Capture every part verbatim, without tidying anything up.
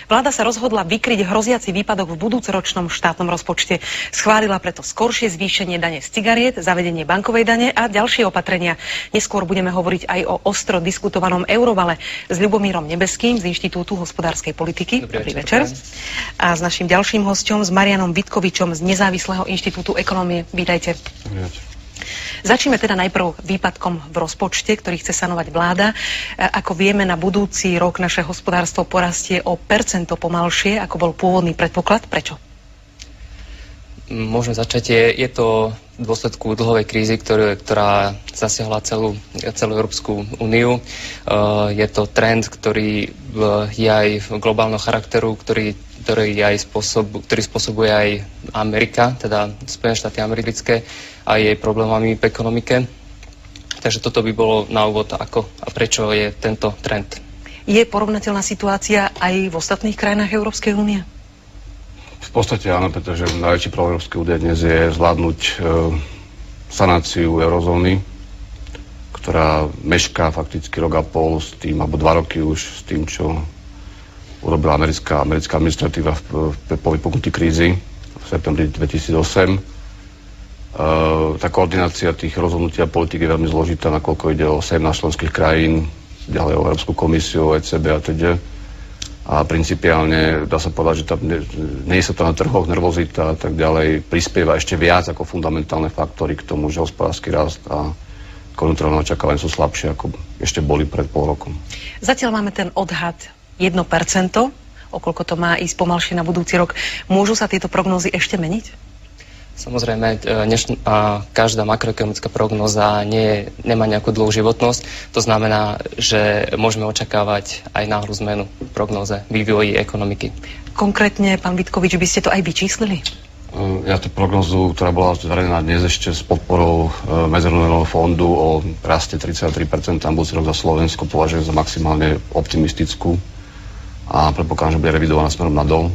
Vláda sa rozhodla vykryť hroziaci výpadok v budúcoročnom štátnom rozpočte. Schválila preto skoršie zvýšenie dane z cigariet, zavedenie bankovej dane a ďalšie opatrenia. Neskôr budeme hovoriť aj o ostro diskutovanom eurovale s Ľubomírom Nebeským z Inštitútu hospodárskej politiky. Dobrý, Dobrý večer. večer. A s naším ďalším hosťom, s Marianom Vitkovičom z Nezávislého inštitútu ekonomie. Vítajte. Dobrý večer. Začneme teda najprv výpadkom v rozpočte, ktorý chce sanovať vláda. Ako vieme, na budúci rok naše hospodárstvo porastie o percento pomalšie, ako bol pôvodný predpoklad. Prečo? Môžeme začať. Je, je to v dôsledku dlhovej krízy, ktorý, ktorá zasiahla celú, celú Európsku úniu. Je to trend, ktorý je aj globálneho charakteru, ktorý ktorý, aj spôsob, ktorý spôsobuje aj Amerika, teda Spojené štáty americké, a jej problémami v ekonomike. Takže toto by bolo na úvod, ako a prečo je tento trend. Je porovnateľná situácia aj v ostatných krajinách Európskej únie? V podstate áno, pretože najväčší problém Európskej únie dnes je zvládnuť e, sanáciu eurozóny, ktorá mešká fakticky rok a pol s tým, alebo dva roky už s tým, čo urobila americká, americká administratíva v, v, po vypuknutí krízy v septembri dvetisícosem. E, tá koordinácia tých rozhodnutí a politik je veľmi zložitá, nakoľko ide o sedemnásť členských krajín, ďalej o Európsku komisiu, é cé bé a teda. A principiálne dá sa povedať, že tam nie, nie je sa to na trhoch, nervozita a tak ďalej, prispieva ešte viac ako fundamentálne faktory k tomu, že hospodársky rast a konjunkturálne očakávania sú slabšie, ako ešte boli pred pol rokom. Zatiaľ máme ten odhad jedno percento, okoľko to má ísť pomalšie na budúci rok. Môžu sa tieto prognózy ešte meniť? Samozrejme, dneš, a každá makroekonomická prognóza nie, nemá nejakú dlhú životnosť. To znamená, že môžeme očakávať aj náhlu zmenu v prognóze vývoji ekonomiky. Konkrétne, pán Vitkovič, by ste to aj vyčíslili? Ja tú prognózu, ktorá bola zverejnená dnes ešte s podporou Medzinárodného fondu o raste tridsaťtri percent na budúci rok za Slovensko, považujem za maximálne optimistickú a predpokladám, že bude revidovaná smerom nadol.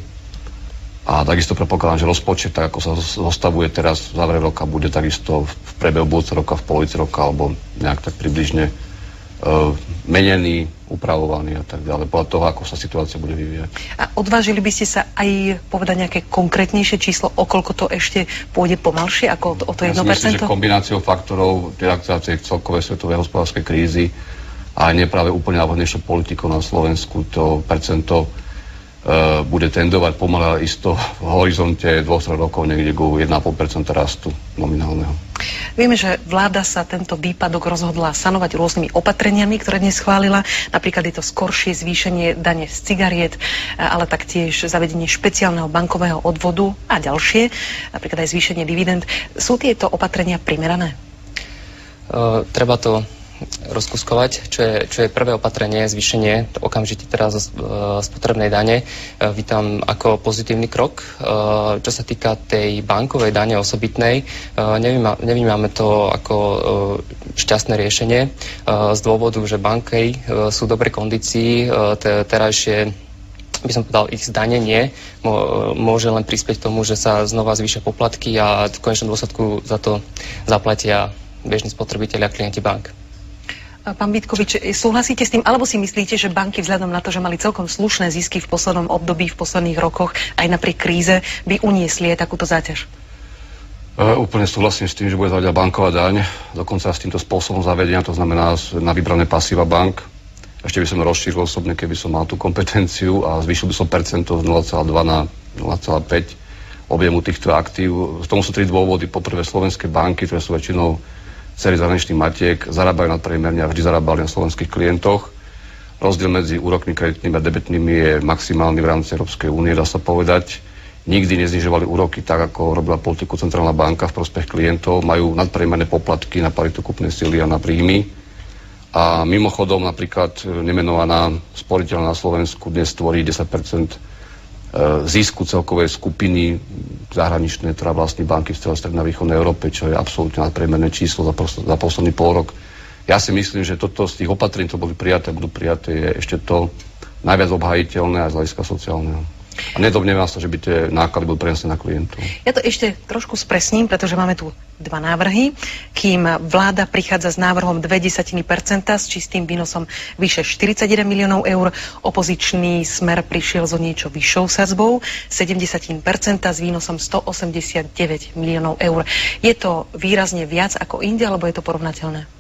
A takisto predpokladám, že rozpočet, tak ako sa zostavuje teraz v závere roka, bude takisto v priebehu budúceho roka, v polovici roka, alebo nejak tak približne uh, menený, upravovaný a tak ďalej, podľa toho, ako sa situácia bude vyvíjať. A odvážili by ste sa aj povedať nejaké konkrétnejšie číslo, okoľko to ešte pôjde pomalšie, ako o to jedno percento? Ja si myslím, že kombináciou faktorov realizácie celkovej svetovej hospodárskej krízy a nie práve úplne návodnejšou politikou na Slovensku to percento uh, bude tendovať pomaly isto v horizonte dvoch troch rokov niekde ku jeden a pol percenta rastu nominálneho. Vieme, že vláda sa tento výpadok rozhodla sanovať rôznymi opatreniami, ktoré dnes schválila. Napríklad je to skoršie zvýšenie dane z cigariet, ale taktiež zavedenie špeciálneho bankového odvodu a ďalšie, napríklad aj zvýšenie dividend. Sú tieto opatrenia primerané? Uh, treba to rozkuskovať, čo je, čo je prvé opatrenie, zvýšenie okamžite teraz uh, spotrebnej dane. Uh, vítam ako pozitívny krok. Uh, čo sa týka tej bankovej dane osobitnej, uh, nevníma, nevnímame to ako uh, šťastné riešenie uh, z dôvodu, že banky uh, sú v dobrej kondícii, uh, te, terajšie by som povedal, ich zdanenie môže len prispieť k tomu, že sa znova zvýšia poplatky a v konečnom dôsledku za to zaplatia bežní spotrebitelia a klienti bank. Pán Vitkovič, súhlasíte s tým, alebo si myslíte, že banky vzhľadom na to, že mali celkom slušné zisky v poslednom období, v posledných rokoch, aj napriek kríze, by uniesli aj takúto záťaž? Uh, úplne súhlasím s tým, že bude zavedať banková daň, dokonca s týmto spôsobom zavedenia, to znamená na vybrané pasíva bank. Ešte by som rozšíril osobne, keby som mal tú kompetenciu a zvýšil by som percento z nula celá dva na nula celá päť objemu týchto aktív. Z tomu sú tri dôvody. Poprvé, slovenské banky, ktoré sú väčšinou dcery zahraničných matiek, zarábajú nadpriemerne a vždy zarábali na slovenských klientoch. Rozdiel medzi úrokmi kreditnými a debetnými je maximálny v rámci Európskej únie, dá sa povedať. Nikdy neznižovali úroky tak, ako robila politiku Centrálna banka v prospech klientov. Majú nadpriemerné poplatky na paritu kúpnej sily a na príjmy. A mimochodom napríklad nemenovaná sporiteľ na Slovensku dnes tvorí desať percent zisku celkovej skupiny zahraničnej, teda vlastní banky v celej strednej a východnej Európe, čo je absolútne nadpriemerné číslo za, pos- za posledný pol rok. Ja si myslím, že toto z tých opatrení, čo boli prijaté, budú prijaté, je ešte to najviac obhajiteľné aj z hľadiska sociálneho. A nedomnievam sa, že by tie náklady boli prenesené na klientov. Ja to ešte trošku spresním, pretože máme tu dva návrhy. Kým vláda prichádza s návrhom dve desatiny percenta s čistým výnosom vyše štyridsaťjeden miliónov eur, opozičný Smer prišiel so niečo vyššou sadzbou sedem desatín percenta s výnosom stoosemdesiatdeväť miliónov eur. Je to výrazne viac ako inde, alebo je to porovnateľné?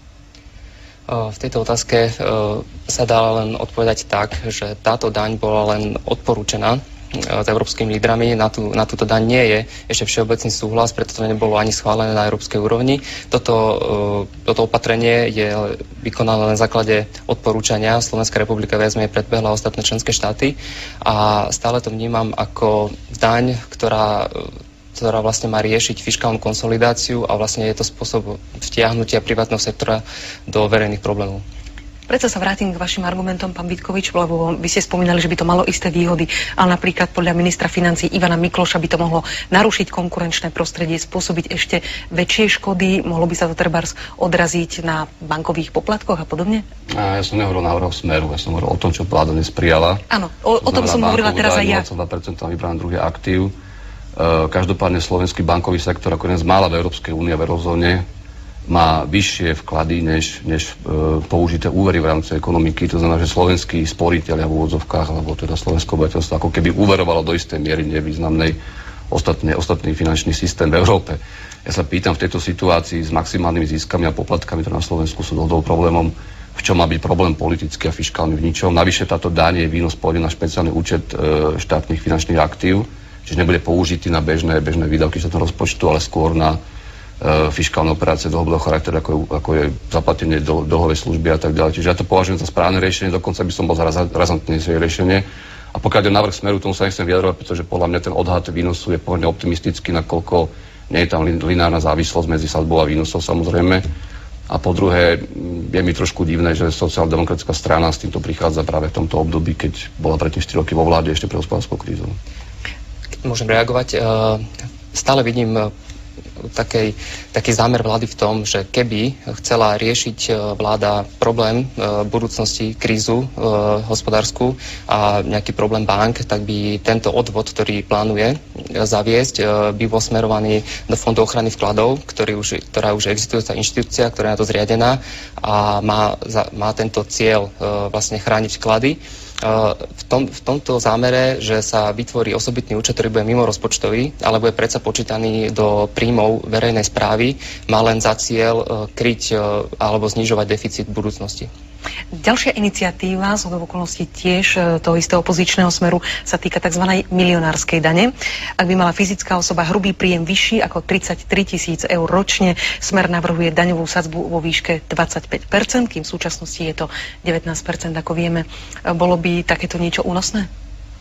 V tejto otázke sa dá len odpovedať tak, že táto daň bola len odporúčená s európskymi lídrami. Na, tú, na túto daň nie je ešte všeobecný súhlas, preto to nebolo ani schválené na európskej úrovni. Toto, toto opatrenie je vykonané na základe odporúčania. Slovenská republika viac menej predbehla ostatné členské štáty a stále to vnímam ako daň, ktorá ktorá vlastne má riešiť fiškálnu konsolidáciu a vlastne je to spôsob vtiahnutia privátneho sektora do verejných problémov. Preto sa vrátim k vašim argumentom, pán Vítkovič, lebo vy ste spomínali, že by to malo isté výhody, ale napríklad podľa ministra financií Ivana Mikloša by to mohlo narušiť konkurenčné prostredie, spôsobiť ešte väčšie škody, mohlo by sa to trebárs odraziť na bankových poplatkoch a podobne? A ja som nehovoril na návrhu Smeru, ja som hovoril o tom, čo vláda dnes prijala. Áno, o, o tom som hovorila teraz aj ja. nula celá dva percenta na vybrané druhé aktív. Každopádne slovenský bankový sektor ako jeden z mála v Európskej únie a v eurozóne má vyššie vklady než, než e, použité úvery v rámci ekonomiky. To znamená, že slovenskí sporiteľia v úvodzovkách, alebo teda slovenské obyvateľstvo ako keby uverovalo do istej miery nevýznamnej ostatný, ostatný finančný systém v Európe. Ja sa pýtam v tejto situácii s maximálnymi získami a poplatkami, ktoré na Slovensku sú dlhodobým problémom, v čom má byť problém politický a fiškálny v ničom. Navyše táto daň je výnos pôjde na špeciálny účet e, štátnych finančných aktív, čiže nebude použitý na bežné, bežné výdavky štátneho rozpočtu, ale skôr na e, fiškálne operácie dlhodobého charakteru, ako, ako je zaplatenie do, dlhovej služby a tak ďalej. Čiže ja to považujem za správne riešenie, dokonca by som bol za razantnejšie riešenie. A pokiaľ je návrh Smeru, tomu sa nechcem vyjadrovať, pretože podľa mňa ten odhad výnosu je pomerne optimistický, nakoľko nie je tam lineárna závislosť medzi sadzbou a výnosov samozrejme. A po druhé, je mi trošku divné, že sociálno-demokratická strana s týmto prichádza práve v tomto období, keď bola predtým štyri roky vo vláde ešte pre hospodárskou krízou. Môžem reagovať. Stále vidím taký, taký zámer vlády v tom, že keby chcela riešiť vláda problém v budúcnosti, krízu hospodársku a nejaký problém bank, tak by tento odvod, ktorý plánuje zaviesť, by bol smerovaný do Fondu ochrany vkladov, ktorý už, ktorá už existujúca inštitúcia, ktorá je na to zriadená a má, má tento cieľ vlastne chrániť vklady. V, tom, v tomto zámere, že sa vytvorí osobitný účet, ktorý bude mimo rozpočtový, ale bude predsa počítaný do príjmov verejnej správy, má len za cieľ kryť alebo znižovať deficit v budúcnosti. Ďalšia iniciatíva z okolností tiež toho istého opozičného Smeru sa týka tzv. Milionárskej dane. Ak by mala fyzická osoba hrubý príjem vyšší ako tridsaťtri tisíc eur ročne, Smer navrhuje daňovú sadzbu vo výške dvadsaťpäť percent, kým v súčasnosti je to devätnásť percent, ako vieme. Bolo by takéto niečo únosné?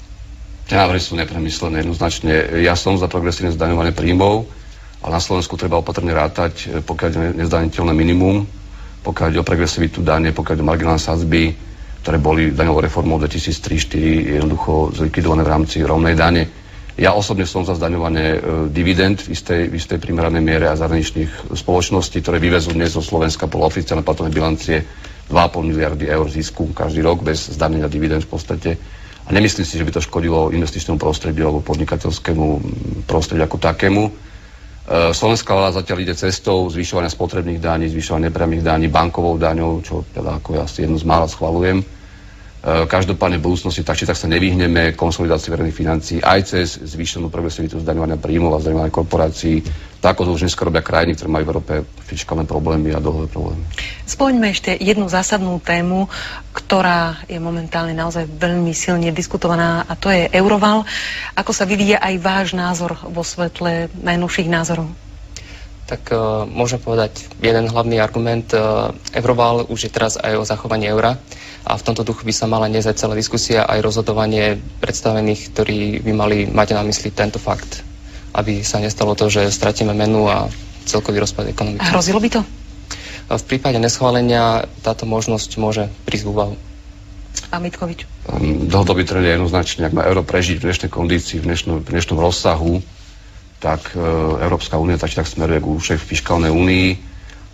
Tie návrhy sú nepremyslené jednoznačne. Ja som za progresívne zdaňovanie príjmov, ale na Slovensku treba opatrne rátať, pokiaľ je nezdaniteľné minimum, pokiaľ ide o progresivitu dane, pokiaľ ide o marginálne sadzby, ktoré boli daňovou reformou dvetisíctri štyri jednoducho zlikvidované v rámci rovnej dane. Ja osobne som za zdaňovanie e, dividend v istej, v istej primeranej miere a zahraničných spoločností, ktoré vyvezú dnes zo Slovenska podľa oficiálnej platobnej bilancie dva a pol miliardy eur zisku každý rok bez zdanenia dividend v podstate. A nemyslím si, že by to škodilo investičnému prostrediu alebo podnikateľskému prostrediu ako takému. Slovenská vláda zatiaľ ide cestou zvyšovania spotrebných daní, zvyšovania nepriamych daní, bankovou daňou, čo teda ako ja asi jednu z mála schvaľujem. Každopádne v budúcnosti tak či tak sa nevyhneme konsolidácii verejných financií aj cez zvýšenú progresivitu zdaňovania príjmov a zdaňovania korporácií, tak ako to už dneska robia krajiny, ktoré majú v Európe fiškálne problémy a dlhové problémy. Spomeňme ešte jednu zásadnú tému, ktorá je momentálne naozaj veľmi silne diskutovaná, a to je Euroval. Ako sa vyvíja aj váš názor vo svetle najnovších názorov? Tak uh, môžem povedať jeden hlavný argument. Uh, Euroval už je teraz aj o zachovaní eura a v tomto duchu by sa mala nezať celá diskusia aj rozhodovanie predstavených, ktorí by mali mať na mysli tento fakt, aby sa nestalo to, že stratíme menu a celkový rozpad ekonomiky. A hrozilo by to? Uh, v prípade neschválenia táto možnosť môže prísť v úvahu. Pán Vítkovič. Um, dlhodobý trend je jednoznačne, ak má euro prežiť v dnešnej kondícii, v dnešnom, v dnešnom rozsahu, tak e, Európska únia tak, tak smeruje k užšej fiškálnej únii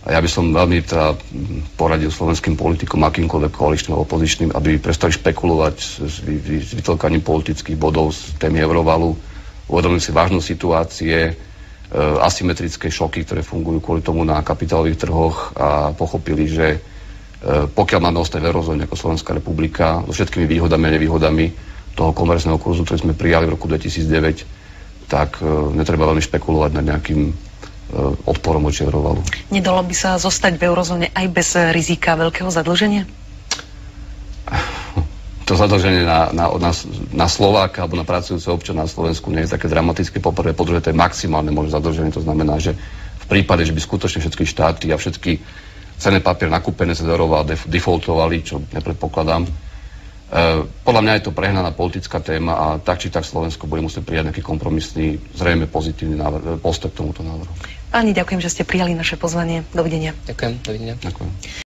A ja by som veľmi teda poradil slovenským politikom, akýmkoľvek koaličným a opozičným, aby prestali špekulovať s vytlkaním politických bodov z témy eurovalu, uvedomili si vážnosť situácie, e, asymetrické šoky, ktoré fungujú kvôli tomu na kapitálových trhoch a pochopili, že e, pokiaľ máme ostať v eurozóne ako Slovenská republika so všetkými výhodami a nevýhodami toho konverzného kurzu, ktorý sme prijali v roku dvetisícdeväť, tak e, netreba veľmi špekulovať nad nejakým odporom voči eurovalu. Nedalo by sa zostať v eurozóne aj bez rizika veľkého zadlženia? To zadlženie na, na, na, na Slováka alebo na pracujúceho občana na Slovensku nie je také dramatické. Poprvé, po druhé, to je maximálne možné zadlženie. To znamená, že v prípade, že by skutočne všetky štáty a všetky cenné papiere nakúpené z eurovalu defaultovali, čo nepredpokladám, Uh, podľa mňa je to prehnaná politická téma a tak či tak Slovensko bude musieť prijať nejaký kompromisný, zrejme pozitívny návrh, postoj k tomuto návrhu. Páni, ďakujem, že ste prijali naše pozvanie. Dovidenia. Ďakujem, dovidenia. Ďakujem.